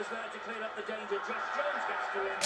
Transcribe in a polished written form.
there to clear up the danger. Josh Jones gets to him.